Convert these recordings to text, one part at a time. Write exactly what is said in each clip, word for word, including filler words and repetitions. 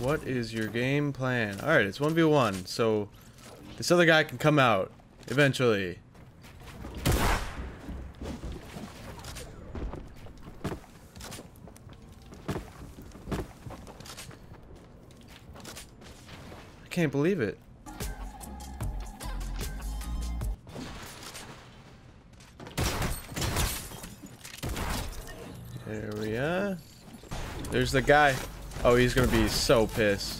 What is your game plan? Alright, it's one v one, so this other guy can come out eventually. I can't believe it. There we are. There's the guy. Oh, he's gonna be so pissed.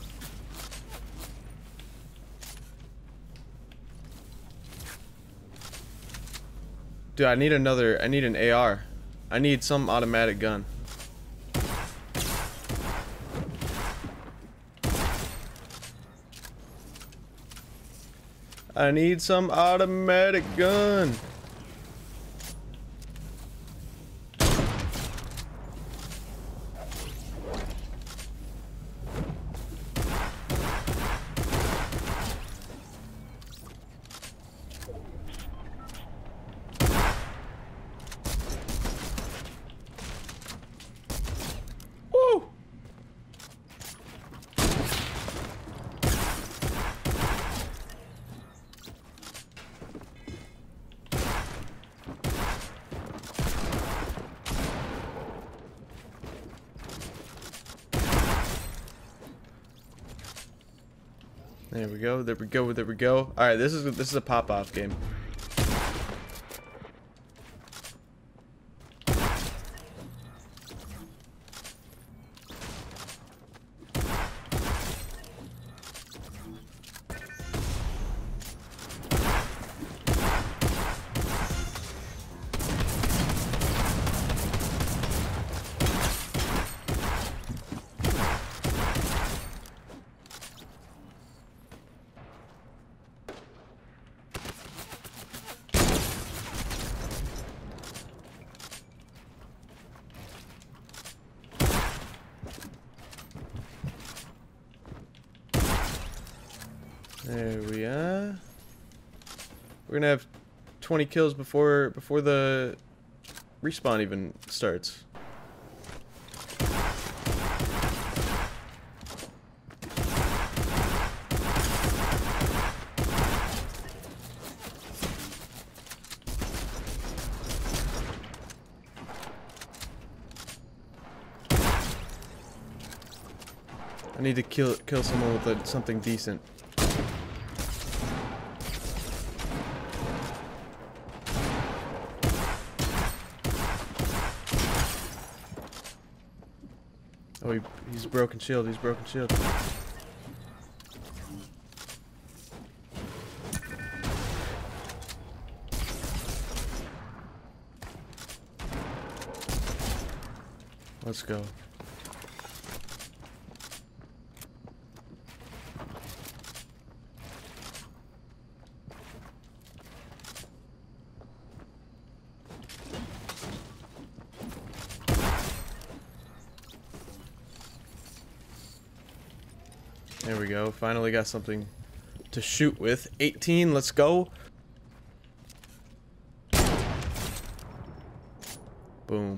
Dude, I need another. I need an A R. I need some automatic gun. I need some automatic gun. Woo! There we go. There we go. There we go. All right, this is this is a pop-off game. There we are. We're gonna have twenty kills before before the respawn even starts. I need to kill kill someone with a, something decent. Oh, he, he's broken shield, he's broken shield. Let's go. There we go. Finally got something to shoot with. eighteen, let's go. Boom.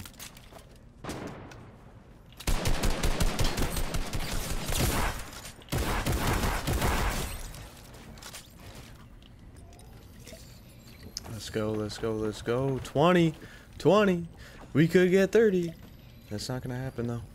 Let's go, let's go, let's go. twenty, twenty. We could get thirty. That's not gonna happen though.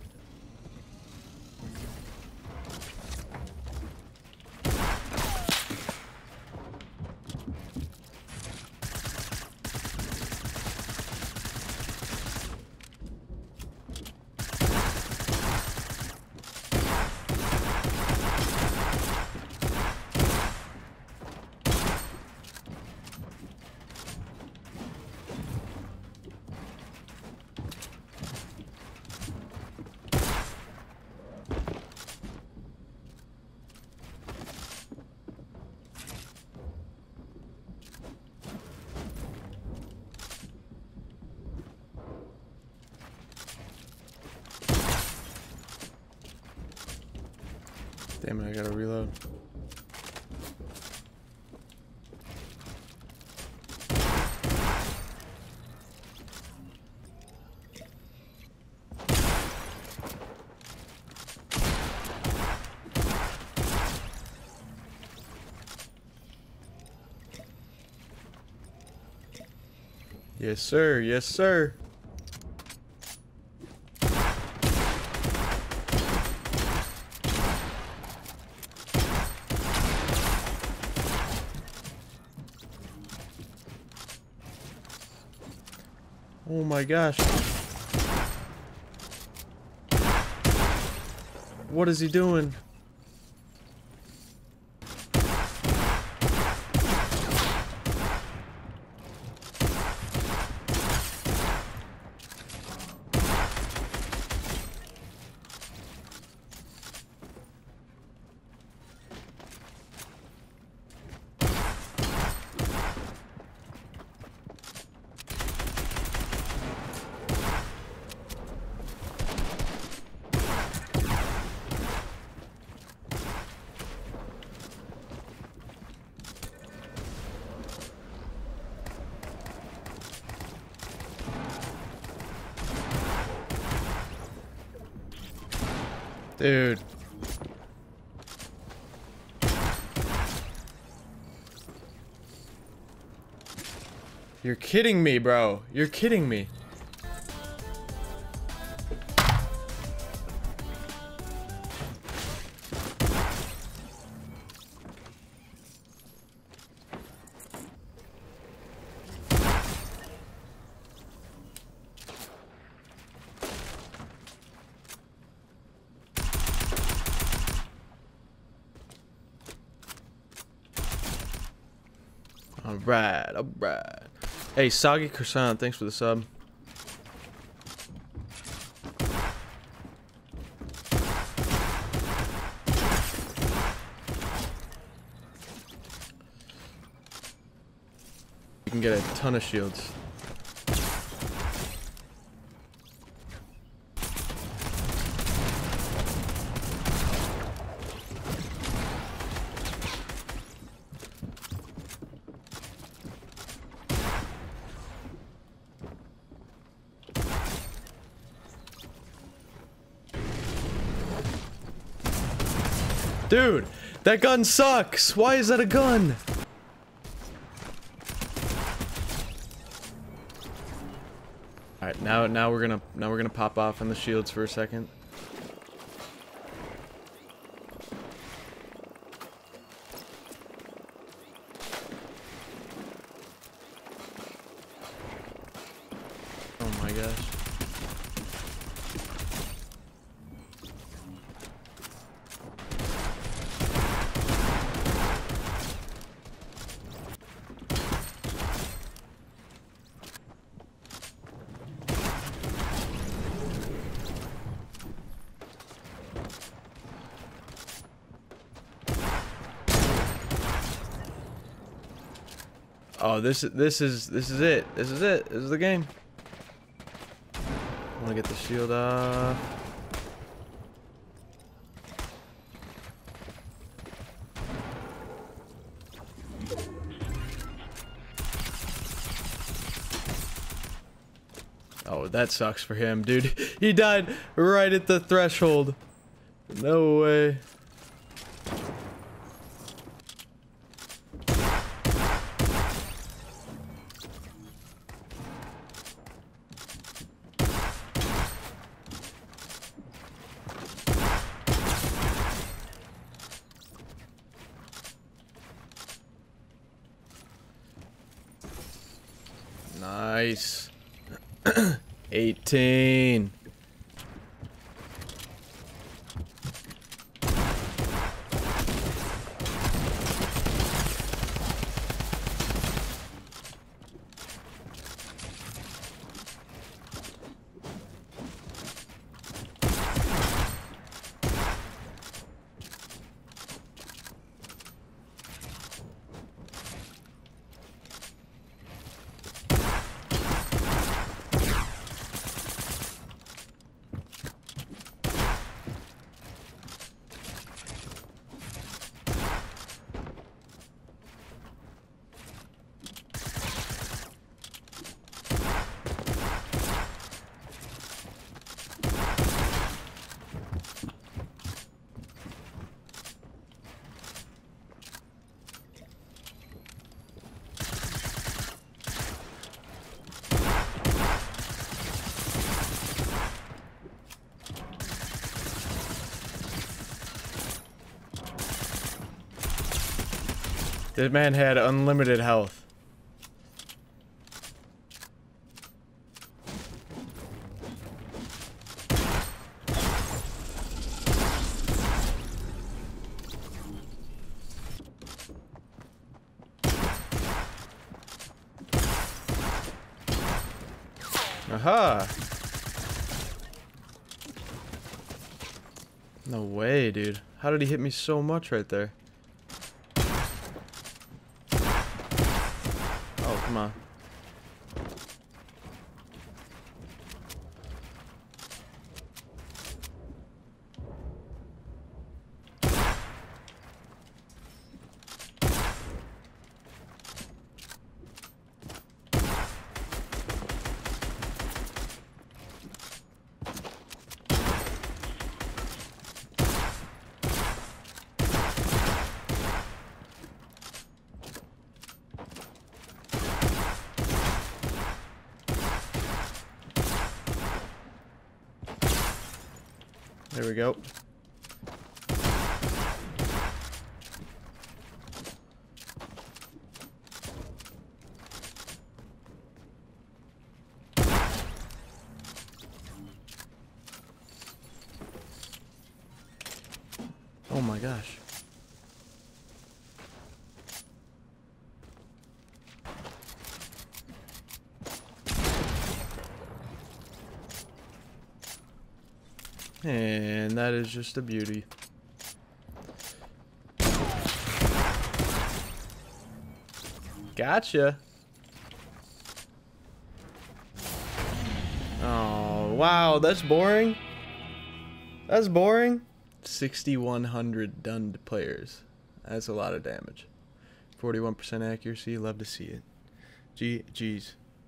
Damn it, I gotta reload. Yes, sir. Yes, sir. Oh my gosh. What is he doing? Dude. You're kidding me, bro. You're kidding me. Alright, alright. Hey, Soggy Croissant, thanks for the sub. You can get a ton of shields. Dude, that gun sucks. Why is that a gun? All right, now now we're gonna now we're gonna pop off on the shields for a second. Oh my gosh. Oh, this this is this is it. This is it. This is the game. I want to get the shield off. Oh, that sucks for him, dude. He died right at the threshold. No way. Nice. eighteen. The man had unlimited health. Aha! No way, dude. How did he hit me so much right there? Oh, come on. There we go. Oh my gosh. And that is just a beauty. Gotcha. Oh, wow, that's boring. That's boring. sixty-one hundred done to players. That's a lot of damage. forty-one percent accuracy, love to see it. G G's.